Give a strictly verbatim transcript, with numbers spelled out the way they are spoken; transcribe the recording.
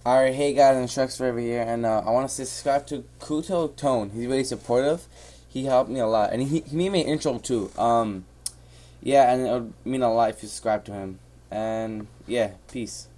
Alright, hey guys, and Shreks Forever here, and uh, I want to say subscribe to Kuto Tone. He's really supportive. He helped me a lot, and he, he made me an intro too. Um, yeah, and it would mean a lot if you subscribe to him. And yeah, peace.